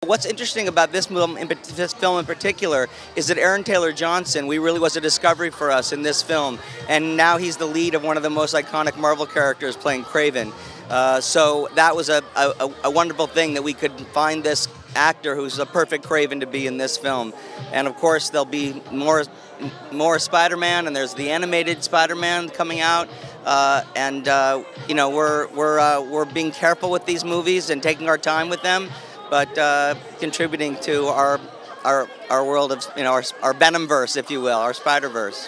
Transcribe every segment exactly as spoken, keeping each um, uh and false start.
What's interesting about this film, in, this film in particular is that Aaron Taylor Johnson, we really was a discovery for us in this film, and now he's the lead of one of the most iconic Marvel characters playing Kraven. Uh, so that was a, a, a wonderful thing that we could find this actor who's a perfect Kraven to be in this film. And of course there'll be more, more Spider-Man, and there's the animated Spider-Man coming out. Uh, and uh, you know, we're we're uh, we're being careful with these movies and taking our time with them, but uh, contributing to our our our world of, you know, our our Venomverse, if you will, our Spiderverse.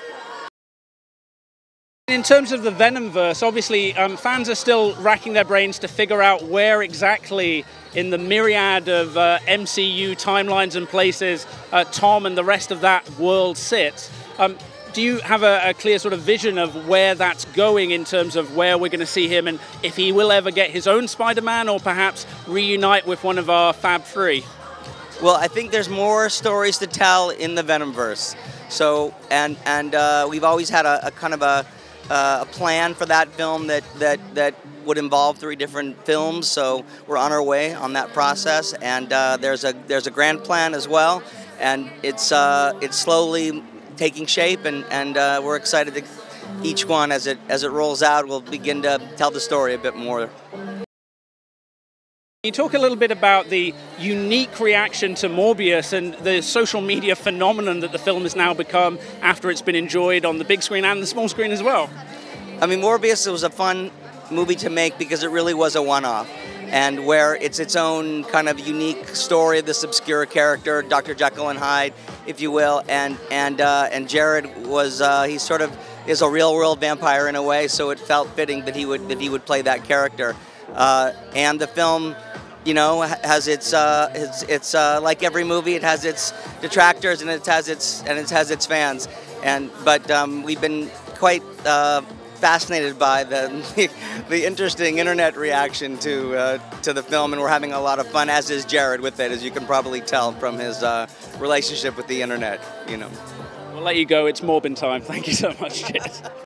In terms of the Venomverse, obviously um, fans are still racking their brains to figure out where exactly in the myriad of uh, M C U timelines and places uh, Tom and the rest of that world sits. Um, do you have a, a clear sort of vision of where that's going in terms of where we're going to see him, and if he will ever get his own Spider-Man or perhaps reunite with one of our Fab Three? Well, I think there's more stories to tell in the Venomverse. So, and and uh, we've always had a, a kind of a Uh, a plan for that film that, that, that would involve three different films, so we're on our way on that process, and uh, there's a there's a grand plan as well, and it's uh, it's slowly taking shape, and, and uh, we're excited to each one as it as it rolls out, we'll begin to tell the story a bit more. Can you talk a little bit about the unique reaction to Morbius and the social media phenomenon that the film has now become after it's been enjoyed on the big screen and the small screen as well? I mean, Morbius was a fun movie to make because it really was a one-off, and where it's its own kind of unique story of this obscure character, Doctor Jekyll and Hyde, if you will, and and uh, and Jared was uh, he sort of is a real-world vampire in a way, so it felt fitting that he would that he would play that character, uh, and the film, you know, has its uh, it's it's uh, like every movie, it has its detractors and it has its and it has its fans, and but um, we've been quite uh, fascinated by the, the the interesting internet reaction to uh, to the film, and we're having a lot of fun, as is Jared, with it, as you can probably tell from his uh, relationship with the internet. You know. We'll let you go. It's Morbin time. Thank you so much. Cheers.